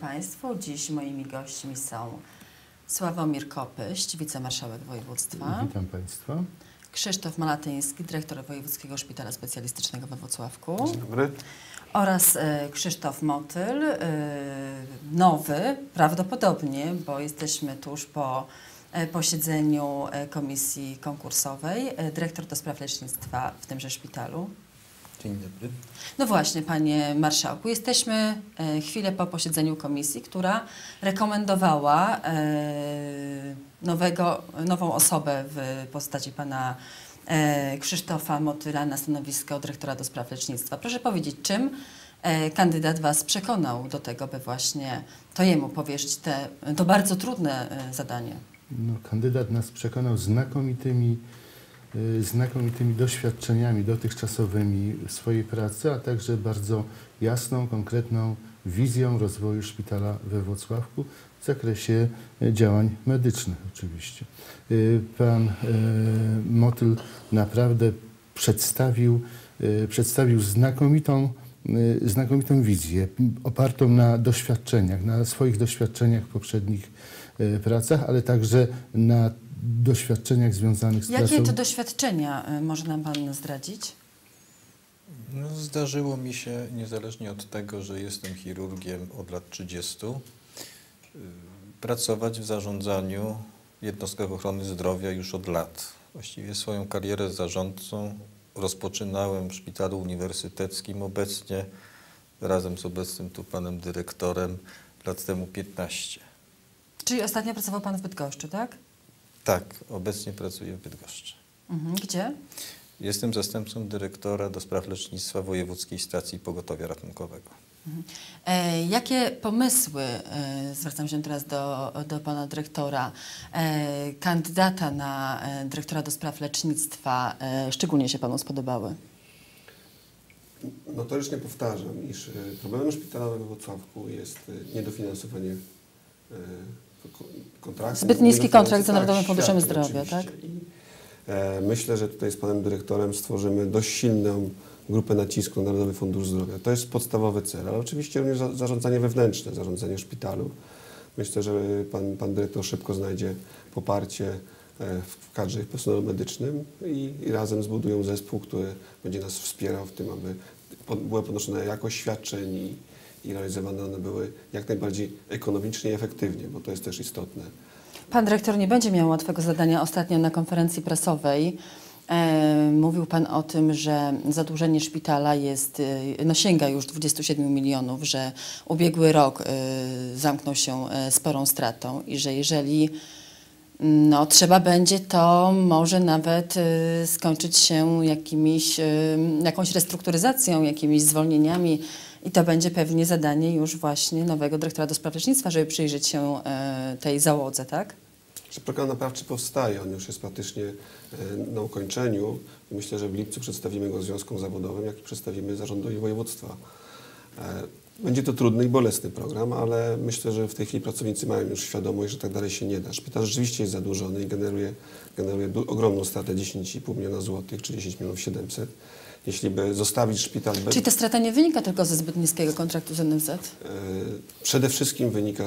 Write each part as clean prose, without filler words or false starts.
Państwu. Dziś moimi gośćmi są Sławomir Kopyść, wicemarszałek województwa. Witam Państwa. Krzysztof Malatyński, dyrektor Wojewódzkiego Szpitala Specjalistycznego we Włocławku. Dzień dobry. Oraz Krzysztof Motyl, nowy prawdopodobnie, bo jesteśmy tuż po posiedzeniu komisji konkursowej, dyrektor do spraw lecznictwa w tymże szpitalu. Dzień dobry. No właśnie, panie marszałku, jesteśmy chwilę po posiedzeniu komisji, która rekomendowała nową osobę w postaci pana Krzysztofa Motyla na stanowisko dyrektora do spraw lecznictwa. Proszę powiedzieć, czym kandydat was przekonał do tego, by właśnie to jemu powierzyć to bardzo trudne zadanie? No, kandydat nas przekonał znakomitymi doświadczeniami dotychczasowymi w swojej pracy, a także bardzo jasną, konkretną wizją rozwoju szpitala we Włocławku w zakresie działań medycznych oczywiście. Pan Motyl naprawdę przedstawił znakomitą wizję opartą na doświadczeniach, na swoich doświadczeniach w poprzednich pracach, ale także na doświadczeniach związanych z pracą. Jakie to doświadczenia może nam pan zdradzić? No, zdarzyło mi się, niezależnie od tego, że jestem chirurgiem od lat 30, pracować w zarządzaniu w jednostkach ochrony zdrowia już od lat. Właściwie swoją karierę zarządcą rozpoczynałem w szpitalu uniwersyteckim, obecnie razem z obecnym tu panem dyrektorem lat temu 15. Czyli ostatnio pracował pan w Bydgoszczy, tak? Tak, obecnie pracuję w Bydgoszczy. Gdzie? Jestem zastępcą dyrektora do spraw lecznictwa Wojewódzkiej Stacji Pogotowia Ratunkowego. Jakie pomysły, zwracam się teraz do pana dyrektora, kandydata na dyrektora do spraw lecznictwa szczególnie się panu spodobały? Notorycznie powtarzam, iż problemem szpitala we Włocławku jest niedofinansowanie kontraktu. Zbyt niski kontrakt z Narodowym Funduszem Zdrowia, tak? I myślę, że tutaj z panem dyrektorem stworzymy dość silną grupę nacisku na Narodowy Fundusz Zdrowia. To jest podstawowy cel, ale oczywiście również zarządzanie wewnętrzne, zarządzanie szpitalu. Myślę, że pan dyrektor szybko znajdzie poparcie w kadrze i w personelu medycznym i razem zbudują zespół, który będzie nas wspierał w tym, aby była podnoszona jakość świadczeń i realizowane one były jak najbardziej ekonomicznie i efektywnie, bo to jest też istotne. Pan dyrektor nie będzie miał łatwego zadania. Ostatnio na konferencji prasowej mówił pan o tym, że zadłużenie szpitala sięga już 27 milionów, że ubiegły rok zamknął się sporą stratą i że jeżeli trzeba będzie, to może nawet skończyć się jakąś restrukturyzacją, jakimiś zwolnieniami i to będzie pewnie zadanie już właśnie nowego dyrektora do spraw lecznictwa, żeby przyjrzeć się tej załodze, tak? Program naprawczy powstaje, on już jest praktycznie na ukończeniu. Myślę, że w lipcu przedstawimy go związkom zawodowym, jak i przedstawimy zarządowi województwa. Będzie to trudny i bolesny program, ale myślę, że w tej chwili pracownicy mają już świadomość, że tak dalej się nie da. Szpital rzeczywiście jest zadłużony i generuje ogromną stratę 10,5 miliona złotych, czy 10 milionów 700. Jeśli by zostawić szpital bez... Czyli ta strata nie wynika tylko ze zbyt niskiego kontraktu z NFZ? Przede wszystkim wynika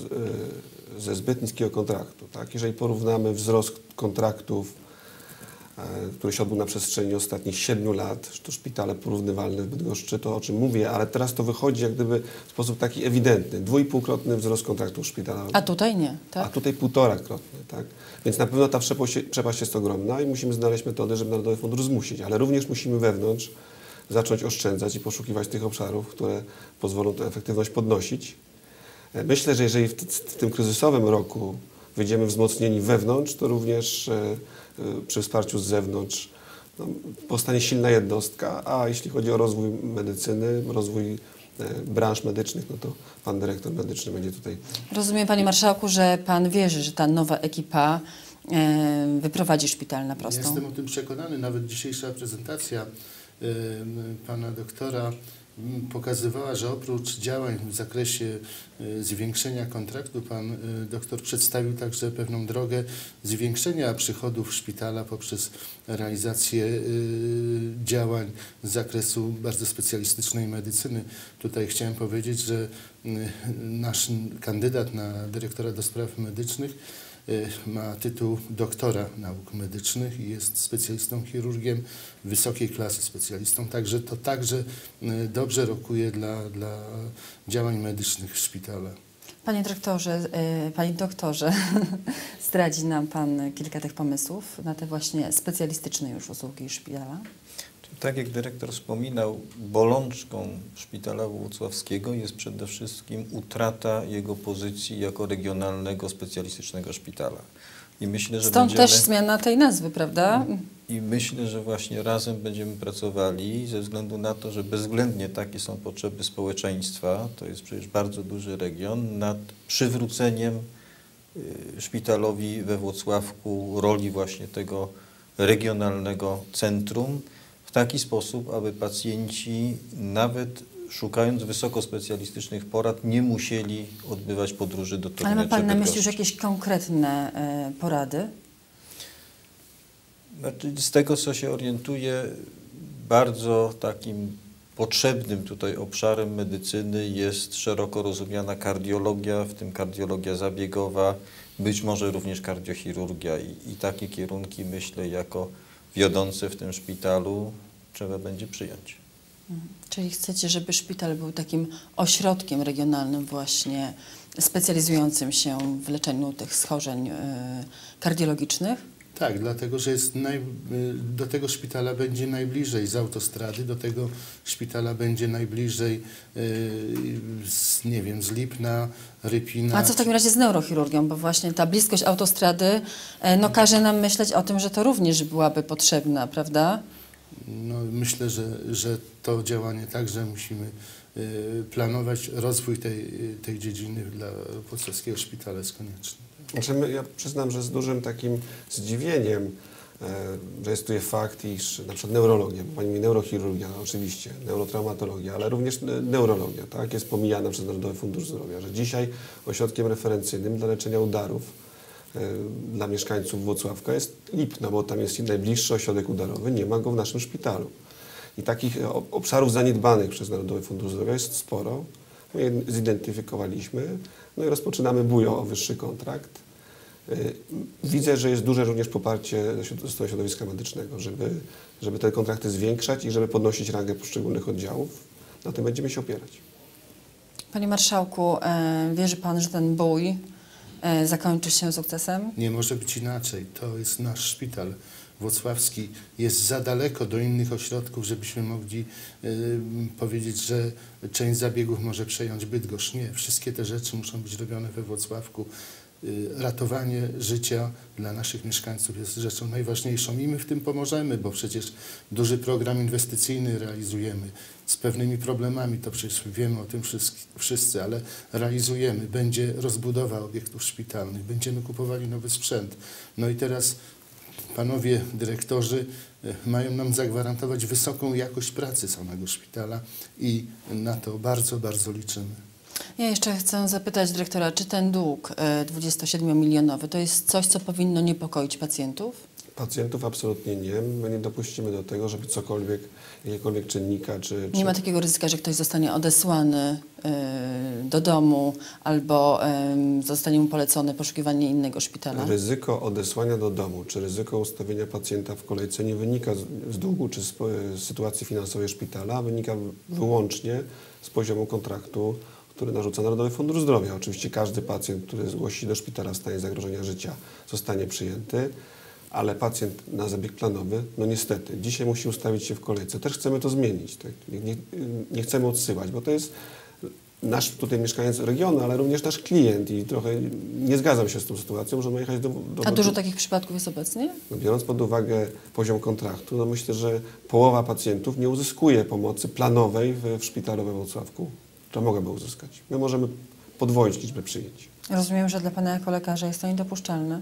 ze zbyt niskiego kontraktu. Tak? Jeżeli porównamy wzrost kontraktów, który się odbył na przestrzeni ostatnich 7 lat, to szpitale porównywalne w Bydgoszczy, to o czym mówię, ale teraz to wychodzi jak gdyby w sposób taki ewidentny. 2,5-krotny wzrost kontraktów szpitala. A tutaj nie, tak? A tutaj 1,5-krotny, tak? Więc na pewno ta przepaść jest ogromna i musimy znaleźć metodę, żeby Narodowy Fundusz zmusić, ale również musimy wewnątrz zacząć oszczędzać i poszukiwać tych obszarów, które pozwolą tę efektywność podnosić. Myślę, że jeżeli w tym kryzysowym roku wyjdziemy wzmocnieni wewnątrz, to również przy wsparciu z zewnątrz powstanie silna jednostka, a jeśli chodzi o rozwój medycyny, rozwój branż medycznych, no to pan dyrektor medyczny będzie tutaj. Rozumiem, panie marszałku, że pan wierzy, że ta nowa ekipa wyprowadzi szpital na prostą. Jestem o tym przekonany. Nawet dzisiejsza prezentacja pana doktora pokazywała, że oprócz działań w zakresie zwiększenia kontraktu, pan doktor przedstawił także pewną drogę zwiększenia przychodów szpitala poprzez realizację działań z zakresu bardzo specjalistycznej medycyny. Tutaj chciałem powiedzieć, że nasz kandydat na dyrektora do spraw medycznych ma tytuł doktora nauk medycznych i jest specjalistą chirurgiem wysokiej klasy specjalistą, także to także dobrze rokuje dla działań medycznych w szpitalu. Panie dyrektorze, panie doktorze, zdradzi nam pan kilka tych pomysłów na te właśnie specjalistyczne już usługi szpitala? Tak jak dyrektor wspominał, bolączką szpitala włocławskiego jest przede wszystkim utrata jego pozycji jako regionalnego specjalistycznego szpitala. I myślę, że Stąd też zmiana tej nazwy, prawda? I myślę, że właśnie razem będziemy pracowali ze względu na to, że bezwzględnie takie są potrzeby społeczeństwa, to jest przecież bardzo duży region, nad przywróceniem szpitalowi we Włocławku roli właśnie tego regionalnego centrum, w taki sposób, aby pacjenci nawet szukając wysokospecjalistycznych porad nie musieli odbywać podróży do Torunia. Ale ma pan na myśli już Bydgoszczy. jakieś konkretne porady? Znaczy, z tego, co się orientuję, bardzo takim potrzebnym tutaj obszarem medycyny jest szeroko rozumiana kardiologia, w tym kardiologia zabiegowa, być może również kardiochirurgia i takie kierunki, myślę, jako wiodące w tym szpitalu trzeba będzie przyjąć. Czyli chcecie, żeby szpital był takim ośrodkiem regionalnym właśnie specjalizującym się w leczeniu tych schorzeń kardiologicznych? Tak, dlatego, że jest do tego szpitala będzie najbliżej z autostrady, do tego szpitala będzie najbliżej nie wiem, z Lipna, Rypina. A co w takim razie z neurochirurgią? Bo właśnie ta bliskość autostrady no, każe nam myśleć o tym, że to również byłaby potrzebna, prawda? No, myślę, że to działanie także musimy planować. Rozwój tej dziedziny dla Włocławskiego Szpitala jest konieczny. Znaczy ja przyznam, że z dużym takim zdziwieniem rejestruję fakt, iż na przykład neurologia, bo pani mówi neurochirurgia, oczywiście, neurotraumatologia, ale również neurologia, tak, jest pomijana przez Narodowy Fundusz Zdrowia, że dzisiaj ośrodkiem referencyjnym dla leczenia udarów dla mieszkańców Włocławka jest Lipno, bo tam jest najbliższy ośrodek udarowy, nie ma go w naszym szpitalu. I takich obszarów zaniedbanych przez Narodowy Fundusz Zdrowia jest sporo. My je zidentyfikowaliśmy, no i rozpoczynamy bujo o wyższy kontrakt. Widzę, że jest duże również poparcie ze strony środowiska medycznego, żeby te kontrakty zwiększać i żeby podnosić rangę poszczególnych oddziałów. Na tym będziemy się opierać. Panie marszałku, wierzy pan, że ten bój zakończy się sukcesem? Nie może być inaczej. To jest nasz szpital włocławski. Jest za daleko do innych ośrodków, żebyśmy mogli powiedzieć, że część zabiegów może przejąć Bydgoszcz. Nie. Wszystkie te rzeczy muszą być robione we Włocławku. Ratowanie życia dla naszych mieszkańców jest rzeczą najważniejszą i my w tym pomożemy, bo przecież duży program inwestycyjny realizujemy z pewnymi problemami, to przecież wiemy o tym wszyscy, ale realizujemy. Będzie rozbudowa obiektów szpitalnych, będziemy kupowali nowy sprzęt. No i teraz panowie dyrektorzy mają nam zagwarantować wysoką jakość pracy samego szpitala i na to bardzo, bardzo liczymy. Ja jeszcze chcę zapytać dyrektora, czy ten dług 27-milionowy to jest coś, co powinno niepokoić pacjentów? Pacjentów absolutnie nie. My nie dopuścimy do tego, żeby cokolwiek, jakiegokolwiek czynnika Nie ma takiego ryzyka, że ktoś zostanie odesłany do domu albo zostanie mu polecone poszukiwanie innego szpitala? Ryzyko odesłania do domu, czy ryzyko ustawienia pacjenta w kolejce nie wynika z długu czy z sytuacji finansowej szpitala, wynika wyłącznie z poziomu kontraktu, który narzuca Narodowy Fundusz Zdrowia. Oczywiście każdy pacjent, który zgłosi się do szpitala w stanie zagrożenia życia, zostanie przyjęty, ale pacjent na zabieg planowy, no niestety, dzisiaj musi ustawić się w kolejce. Też chcemy to zmienić. Tak? Nie chcemy odsyłać, bo to jest nasz tutaj mieszkaniec regionu, ale również nasz klient i trochę nie zgadzam się z tą sytuacją, że ma jechać do A dużo takich przypadków jest obecnie? No, biorąc pod uwagę poziom kontraktu, no myślę, że połowa pacjentów nie uzyskuje pomocy planowej w szpitalu we Włocławku, która mogłaby uzyskać. My możemy podwoić liczbę przyjęć. Rozumiem, że dla pana jako lekarza jest to niedopuszczalne.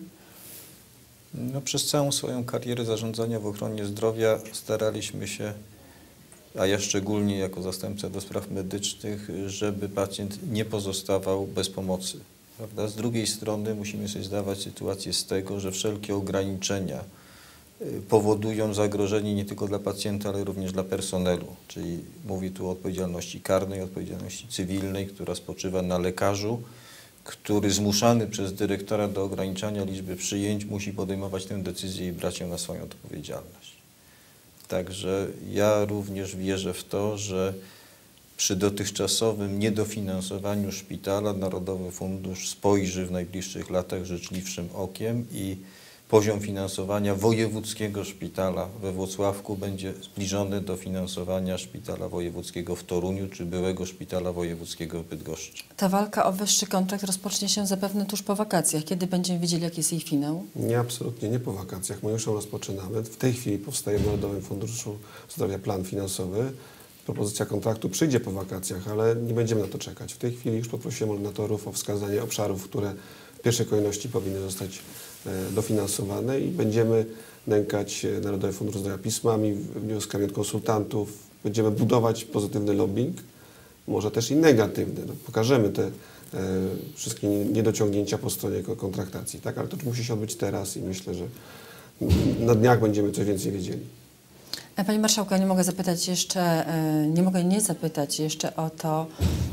No, przez całą swoją karierę zarządzania w ochronie zdrowia staraliśmy się a ja szczególnie jako zastępca do spraw medycznych, żeby pacjent nie pozostawał bez pomocy. Prawda? Z drugiej strony musimy sobie zdawać sytuację z tego, że wszelkie ograniczenia powodują zagrożenie nie tylko dla pacjenta, ale również dla personelu. Czyli mówię tu o odpowiedzialności karnej, odpowiedzialności cywilnej, która spoczywa na lekarzu, który zmuszany przez dyrektora do ograniczania liczby przyjęć musi podejmować tę decyzję i brać ją na swoją odpowiedzialność. Także ja również wierzę w to, że przy dotychczasowym niedofinansowaniu szpitala Narodowy Fundusz spojrzy w najbliższych latach życzliwszym okiem i poziom finansowania wojewódzkiego szpitala we Włocławku będzie zbliżony do finansowania szpitala wojewódzkiego w Toruniu czy byłego szpitala wojewódzkiego w Bydgoszczy. Ta walka o wyższy kontrakt rozpocznie się zapewne tuż po wakacjach. Kiedy będziemy wiedzieli, jaki jest jej finał? Nie, absolutnie nie po wakacjach. My już ją rozpoczynamy. W tej chwili powstaje w Narodowym Funduszu Zdrowia plan finansowy. Propozycja kontraktu przyjdzie po wakacjach, ale nie będziemy na to czekać. W tej chwili już poprosiłem ordynatorów o wskazanie obszarów, które w pierwszej kolejności powinny zostać dofinansowane i będziemy nękać Narodowy Fundusz Zdrowia pismami, wnioskami od konsultantów. Będziemy budować pozytywny lobbying, może też i negatywny. No, pokażemy te wszystkie niedociągnięcia po stronie kontraktacji, tak? Ale to musi się odbyć teraz i myślę, że na dniach będziemy coś więcej wiedzieli. Panie Marszałku, ja nie mogę zapytać jeszcze, nie mogę nie zapytać jeszcze o to,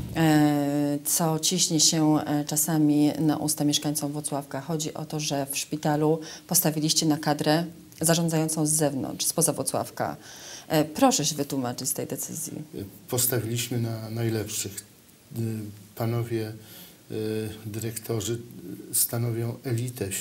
co ciśnie się czasami na usta mieszkańcom Włocławka. Chodzi o to, że w szpitalu postawiliście na kadrę zarządzającą z zewnątrz, spoza Włocławka. Proszę się wytłumaczyć z tej decyzji. Postawiliśmy na najlepszych. Panowie dyrektorzy stanowią elitę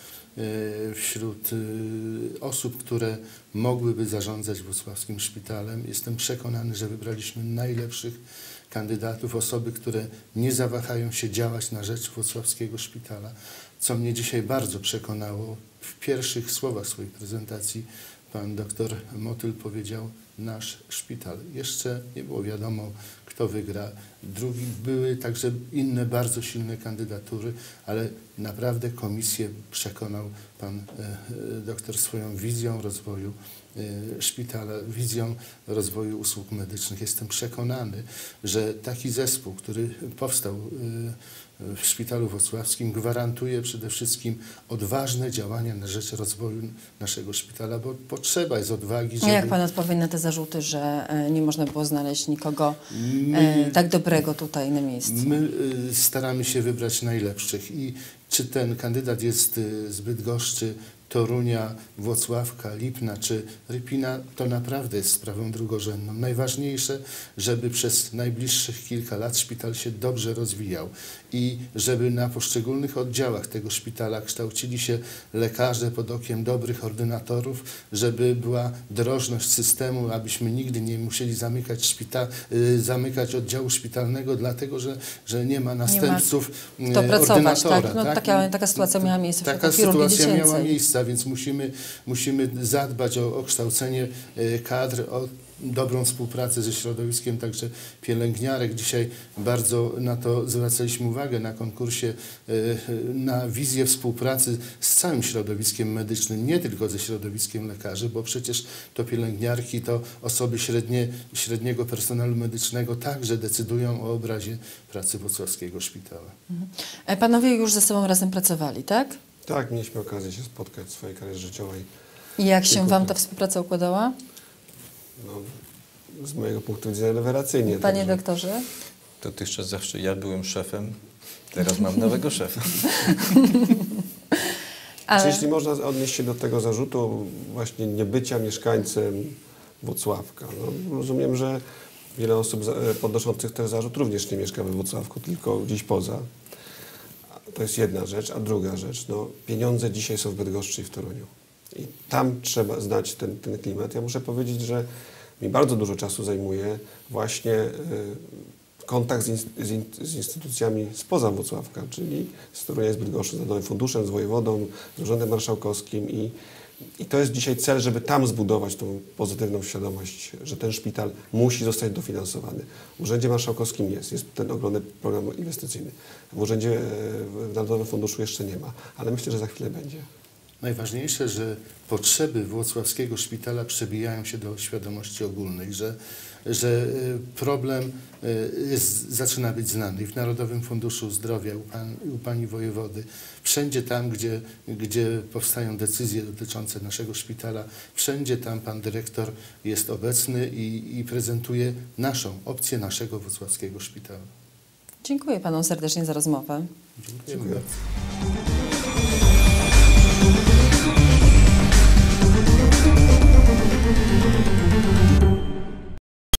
wśród osób, które mogłyby zarządzać włocławskim szpitalem. Jestem przekonany, że wybraliśmy najlepszych kandydatów, osoby, które nie zawahają się działać na rzecz włocławskiego szpitala. Co mnie dzisiaj bardzo przekonało, w pierwszych słowach swojej prezentacji pan doktor Motyl powiedział: nasz szpital. Jeszcze nie było wiadomo, kto wygra. Były także inne bardzo silne kandydatury, ale naprawdę komisję przekonał pan doktor swoją wizją rozwoju szpitala, wizją rozwoju usług medycznych. Jestem przekonany, że taki zespół, który powstał w Szpitalu Włocławskim, gwarantuje przede wszystkim odważne działania na rzecz rozwoju naszego szpitala, bo potrzeba jest odwagi, żeby... Jak pan odpowie na te zarzuty, że nie można było znaleźć nikogo tak dobrego tutaj na miejscu? My staramy się wybrać najlepszych i czy ten kandydat jest z Bydgoszczy, Torunia, Włocławka, Lipna czy Rypina, to naprawdę jest sprawą drugorzędną. Najważniejsze, żeby przez najbliższych kilka lat szpital się dobrze rozwijał i żeby na poszczególnych oddziałach tego szpitala kształcili się lekarze pod okiem dobrych ordynatorów, żeby była drożność systemu, abyśmy nigdy nie musieli zamykać oddziału szpitalnego, dlatego, że nie ma następców to pracować, ordynatora. tak? No, tak? taka sytuacja miała miejsce w Taka chirurgii sytuacja dziecięcej. miała miejsce, więc musimy zadbać o kształcenie kadr, o dobrą współpracę ze środowiskiem, także pielęgniarek. Dzisiaj bardzo na to zwracaliśmy uwagę na konkursie, na wizję współpracy z całym środowiskiem medycznym, nie tylko ze środowiskiem lekarzy, bo przecież to pielęgniarki, to osoby średniego personelu medycznego także decydują o obrazie pracy włocławskiego szpitala. Panowie już ze sobą razem pracowali, tak? Tak, mieliśmy okazję się spotkać w swojej karierze życiowej. I jak się wam ta współpraca układała? No, z mojego punktu widzenia rewelacyjnie. Panie także. doktorze? Dotychczas zawsze ja byłem szefem, teraz mam nowego szefa. Czy jeśli można odnieść się do tego zarzutu właśnie niebycia mieszkańcem Włocławka? No, rozumiem, że wiele osób podnoszących ten zarzut również nie mieszka we Włocławku, tylko gdzieś poza. To jest jedna rzecz, a druga rzecz, no, pieniądze dzisiaj są w Bydgoszczy i w Toruniu. I tam trzeba znać ten klimat. Ja muszę powiedzieć, że mi bardzo dużo czasu zajmuje właśnie kontakt z instytucjami spoza Włocławka, czyli z Torunia, z Bydgoszczy, z Narodowym Funduszem, z wojewodą, z Urzędem Marszałkowskim i to jest dzisiaj cel, żeby tam zbudować tą pozytywną świadomość, że ten szpital musi zostać dofinansowany. W Urzędzie Marszałkowskim jest ten ogromny program inwestycyjny. W Narodowym Funduszu jeszcze nie ma, ale myślę, że za chwilę będzie. najważniejsze, że potrzeby włocławskiego szpitala przebijają się do świadomości ogólnej, że problem zaczyna być znany i w Narodowym Funduszu Zdrowia, u pani wojewody, wszędzie tam, gdzie powstają decyzje dotyczące naszego szpitala, wszędzie tam pan dyrektor jest obecny i prezentuje opcję naszego włocławskiego szpitala. Dziękuję panom serdecznie za rozmowę. Dziękuję bardzo.